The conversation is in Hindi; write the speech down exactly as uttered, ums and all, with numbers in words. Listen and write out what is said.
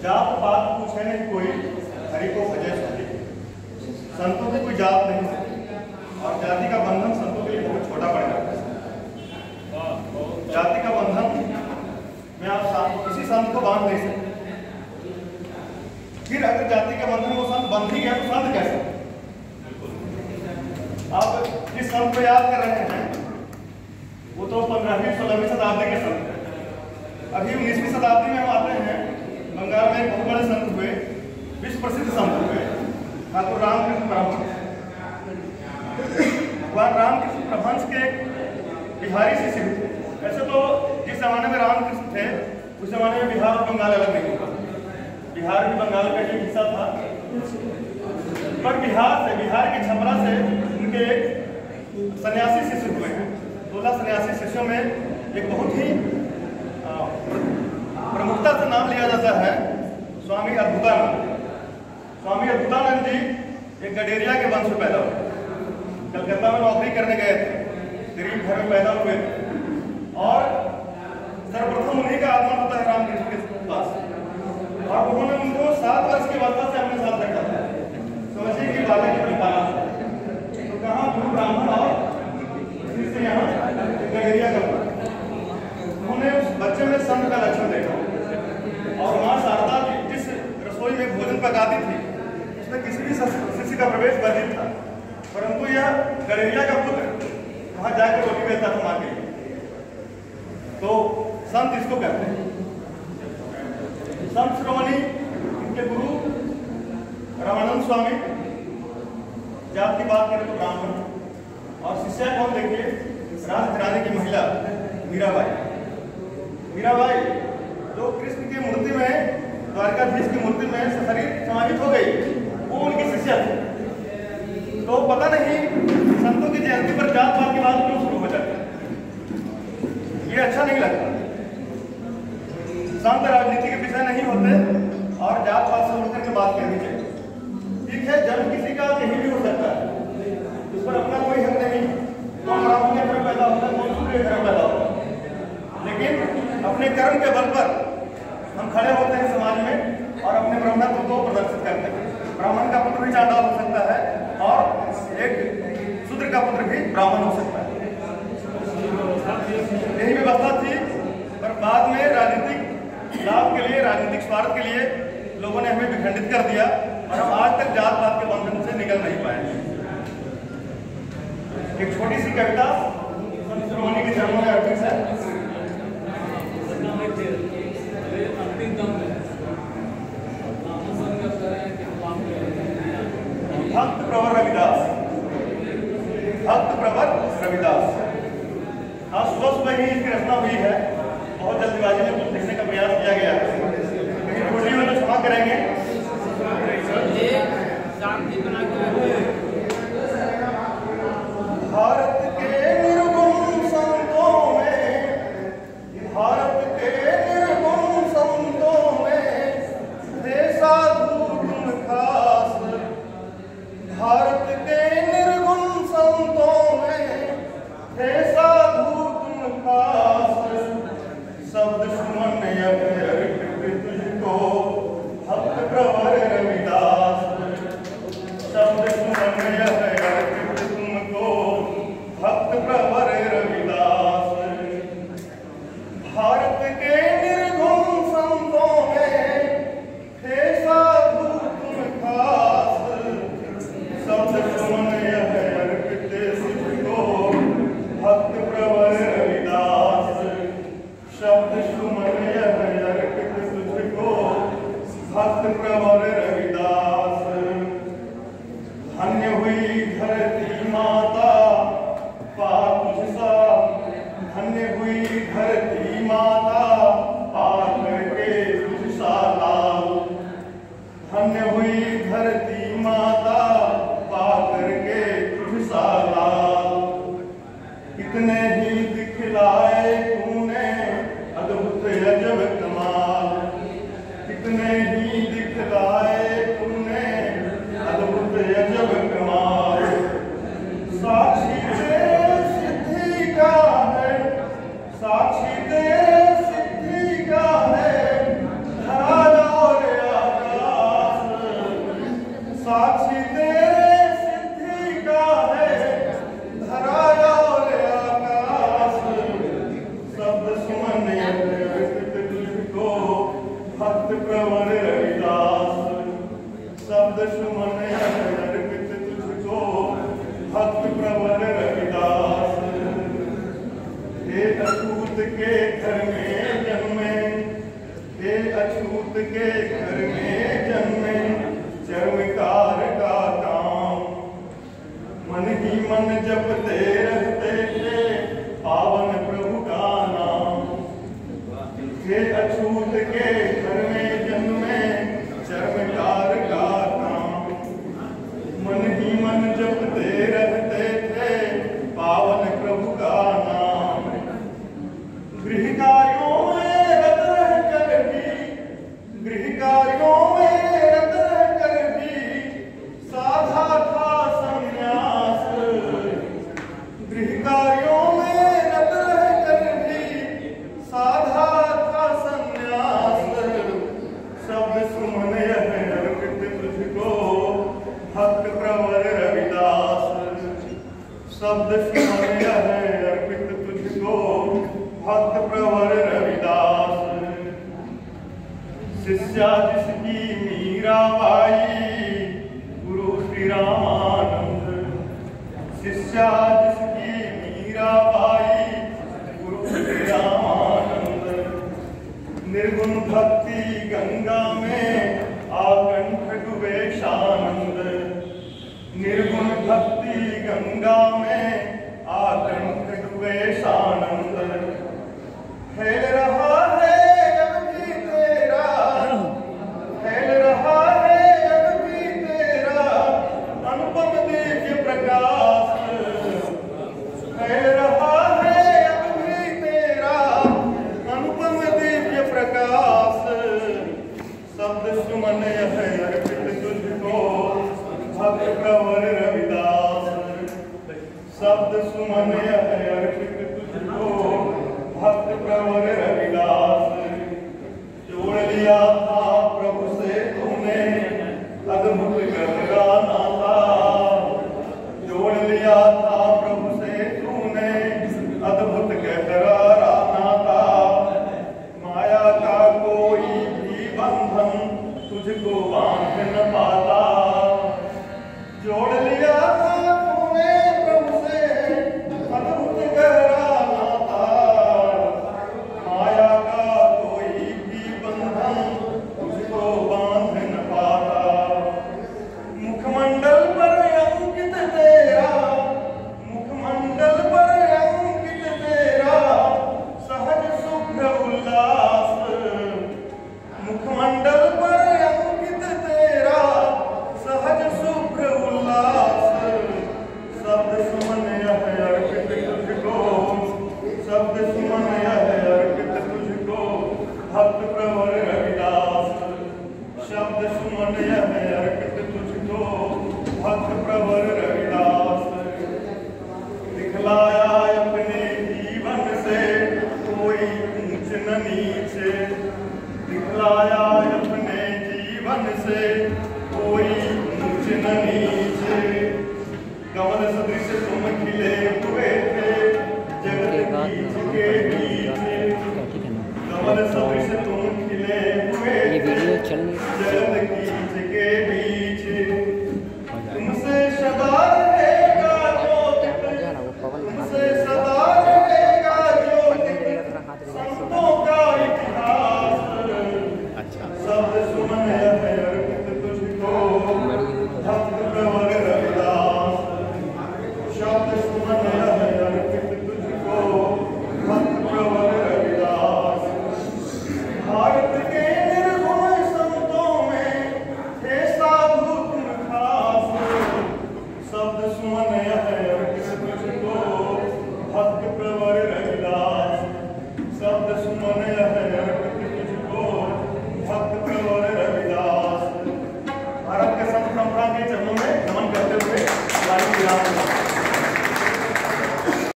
जात पात पूछे नहीं कोई, हरि को भजे सभी। संतों की कोई जात नहीं है और जाति का बंधन संतों के लिए बहुत छोटा पड़ जाता है। जाति का बंधन में आप किसी संत को बांध नहीं सकते। फिर अगर जाति का बंधन वो संत बंध ही गया तो संत कैसे? आप जिस संत को याद कर रहे हैं वो तो पंद्रहवीं सोलहवीं शताब्दी के संत हैं। अभी उन्नीसवीं शताब्दी में हम आते हैं, बंगाल में एक बहुत बड़े संत हुए, विश्व प्रसिद्ध संत हुए, ठाकुर रामकृष्ण परमहंस। भगवान रामकृष्ण परमहंस के बिहारी शिष्य थे। ऐसे तो जिस जमाने में रामकृष्ण थे उस जमाने में बिहार और बंगाल अलग नहीं हुआ। बिहार भी बंगाल का एक हिस्सा था, पर बिहार से बिहार के छपरा से उनके एक सन्यासी शिष्य हुए हैं। सोलह सन्यासी शिष्यों में एक बहुत ही प्रमुखता से नाम लिया जाता है स्वामी अद्भुतानंद। स्वामी अद्भुतानंद जी एक गडेरिया के वंश में पैदा हुए, कलकत्ता में नौकरी करने गए थे, गरीब घर में पैदा हुए थे और सर्वप्रथम उन्हीं का आगमन होता है रामकृष्ण के पास और उन्होंने उनको सात वर्ष की अवस्था से अपने साथ रखा था। समझिए कि बालक की परिपालना तो कहाँ गुरु ब्राह्मण और से यहाँ गडेरिया का। उन्होंने उस बच्चे में संत का लक्षण देखा और माँ शारदा जिस रसोई में भोजन पकाती थी उसमें किसी भी शिष्य का प्रवेश वर्जित था, परंतु यह गडेरिया का पुत्र वहां जाकर रोटी बेचता था माँ के लिए। तो संत इसको कहते हैं। संत श्रोमणी इनके गुरु रामानंद स्वामी, जात की बात करें तो ब्राह्मण, और शिष्या कौन देखिए, राजघराने की महिला मीराबाई। मीराबाई जो कृष्ण की मूर्ति में, द्वारकाधीश की मूर्ति में शरीर समाहित हो गई, वो उनकी शिष्या थी। तो पता नहीं संतों की जयंती पर जात पात की बात क्यों शुरू हो जाती है, ये अच्छा नहीं लगता। संत राजनीति के विषय नहीं होते और जात पात से उठकर के बात करनी चाहिए। ठीक है, जन्म किसी का कहीं भी हो सकता है, उस पर अपना कोई हक नहीं। कौन ब्राह्मण के घर पैदा होता है, कौन शूद्र के घर पैदा होता है, लेकिन अपने कर्म के बल पर हम खड़े होते हैं समाज में और अपने ब्राह्मणत्व को प्रदर्शित करते हैं। ब्राह्मण का पुत्र भी चांडाल हो सकता है और एक शूद्र का पुत्र भी ब्राह्मण हो सकता है। यही व्यवस्था थी, पर बाद में राजनीतिक लाभ के लिए, राजनीतिक स्वार्थ के लिए लोगों ने हमें विखंडित कर दिया और हम आज तक जात पात के बंधन से निकल नहीं पाए। एक छोटी सी कविता संत श्रोमणी के चरणों में अर्पित है। भक्त प्रवर रविदास, भक्त प्रवर रविदास। आज सुबह सुबह ही इसकी रचना हुई है, बहुत जल्दबाजी में कुछ लिखने का प्रयास किया गया है, कहीं त्रुटि हो तो क्षमा करेंगे। भारत के निर्गुण संतों में, भारत के निर्गुण संतों में थे साधु तुम खास। भारत के निर्गुण संतों में थे साधु तुम खास। शब्द सुमन अर्पित तुझको भक्त प्रवर रविदास। शब्द सुमन अर्पित तुमको भक्त प्रवर रविदास। भारत के निर्गुण संतों में थे साधु तुम खास। शब्द सुमन अर्पित तुझको भक्त प्रवर रविदास। शब्द सुमन अर्पित तुझको भक्त प्रवर रविदास। धन्य हुई धरती माता पा तुझसा, धन्य हुई धरती माता पा करके तुझसा लाल। धन्य हुई धरती माता पा करके तुझसा लाल। कितने ही दिखलाए तूने अद्भुत अजब कमाल। कितने ही दिखलाए अछूत के घर में जन्मे चर्मकार का काम, मन ही मन जपते रहते थे पावन प्रभु का नाम। हे अछूत के घर में जन्मे चर्मकार का काम, मन ही मन जपते रहते थे पावन प्रभु का नाम। गृह कार्यों में रत रह कर भी, गृह कार्यों में रत रह कर भी साधा था संन्यास। गृह कार्यों में रत रह कर भी साधा था संन्यास। शब्द सुमन यह अर्पित तुझको भक्त प्रवर रविदास। शब्द सुमन यह अर्पित तुझको भक्त प्रवर रविदास। शिष्या जिसकी मीराबाई गुरु श्री रामानंद। शिष्या जिसकी मीराबाई गुरु श्री रामानंद। निर्गुण भक्ति गंगा में आकंठ डूबे शानंद। निर्गुण भक्ति गंगा में आकंठ डूबे शानंद। फैल रहा है अब भी तेरा, फैल रहा है अब भी तेरा अनुपम दिव्य प्रकाश। फैल रहा है अब भी तेरा अनुपम दिव्य प्रकाश। शब्द सुमन यह अर्पित तुझको भक्त प्रवर रविदास। शब्द सुमन यह अर्पित तुझको भक्त प्रवर रविदास। जोड़ लिया था प्रभु से तूने अद्भुत गहरा नाता। जोड़ लिया था प्रभु से तूने अद्भुत गहरा नाता। माया का कोई भी बंधन तुझको बांध न पाता। जोड़ लिया था तूने प्रभु से अद्भुत गहरा नाता। माया का कोई भी बंधन तुझको बांध न पाता। मुखमंडल पर अंकित तेरा, मुखमंडल पर अंकित तेरा सहज शुभ्र उल्लास। मुखमंडल पर अंकित तेरा सहज शुभ्र उल्लास। शब्द सुमन यह अर्पित तुझको, शब्द सुमन यह अर्पित तुझको भक्त प्रवर रविदास। शब्द सुमन यह अर्पित तुझको भक्त प्रवर रविदास। दिखलाया अपने जीवन से कोई ऊंच न नीचे। दिखलाया अपने जीवन से